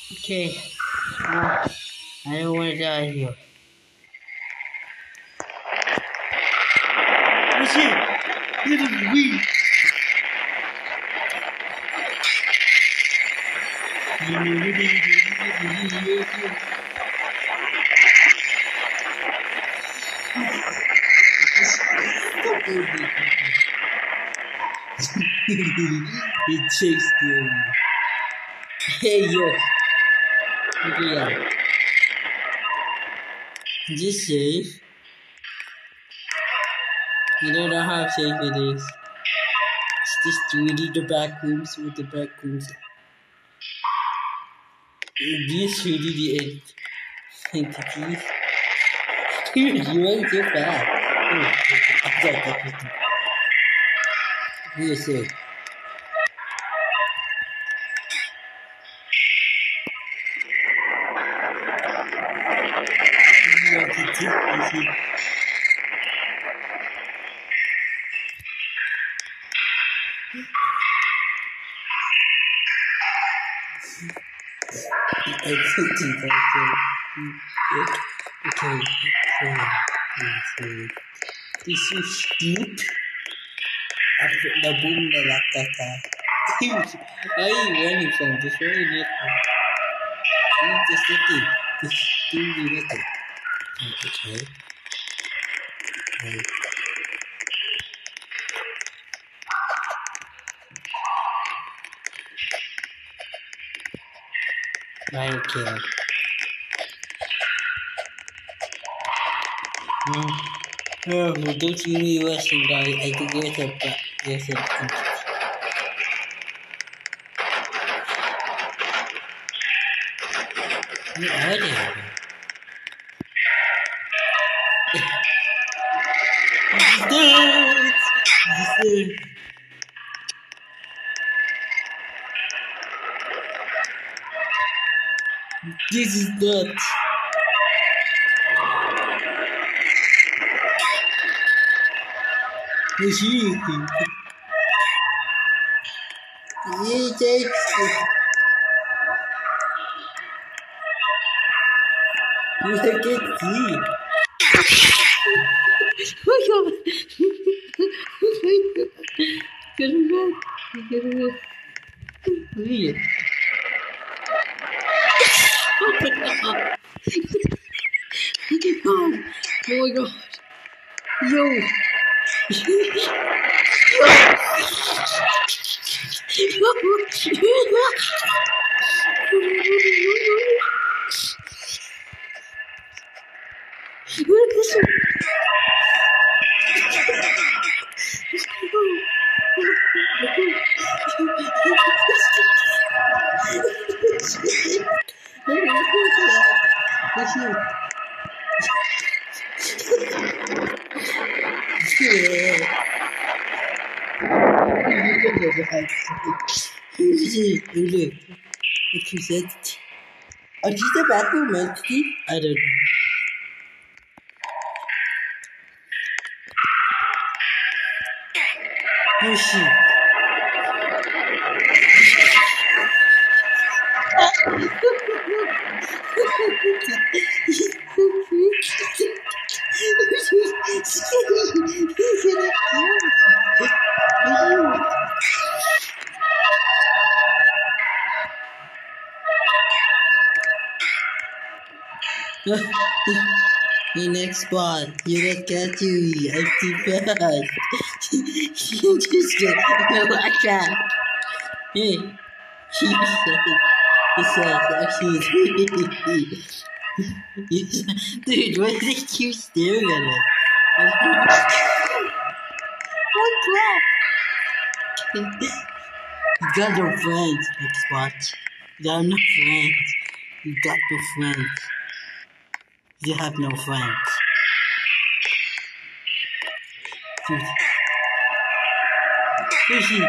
Okay. I don't want to die here. What's it? It is weak. It chased him. Hey yo. Yeah. Is this safe? I don't know how safe it is. It's just really the backrooms with the backrooms. These really the entities. Dude, you went too fast. You're safe. Okay. This is stupid. After the boom, the lakaka. Are you running from this way? Just looking. This stupid little. Okay. Okay. Oh, don't see me rushing down. I think there's a. Where are they? This is not. You take it. Oh God! Get him back! Get him back! Leave. Open up! Oh my God! Yo! What you said? Are you the backroom entity? I don't know. Oh shit. Hey, Nextbot, you don't get to me. I'm too fast. You just get no watch out. Hey, he said, actually, dude, why do they keep staring at us? One clap. You got no friends, Nextbot. You got no friends. You got no friends. You have no friends. Dude. Where's he?